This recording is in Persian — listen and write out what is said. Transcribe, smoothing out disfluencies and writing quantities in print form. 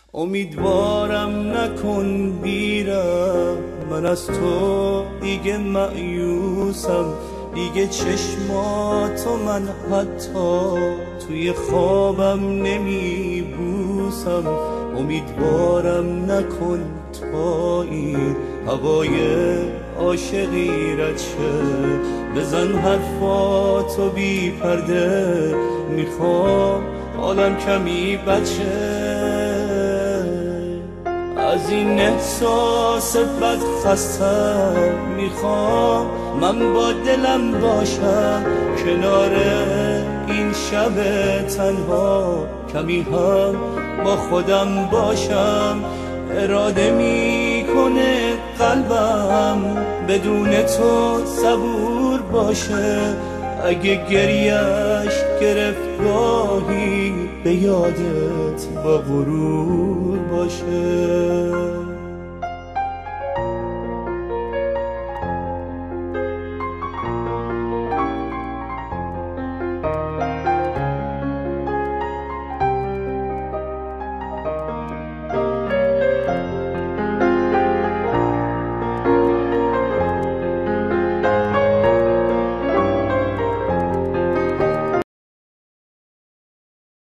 امیدوارم نکن بیرم، من از تو دیگه مایوسم، دیگه چشماتو من حتی توی خوابم نمی بوسم. امیدوارم نکن تا این هوای عاشقی رد شه، بزن حرفاتو بی پرده، میخوام حالم کمی بچه. از این احساس بد خستم، میخوام من با دلم باشم کنار این شب تنها، کمی هم با خودم باشم. اراده میکنه قلبم بدون تو صبور باشه، اگه گریش گرفت گاهی به یادت با غرور باشه.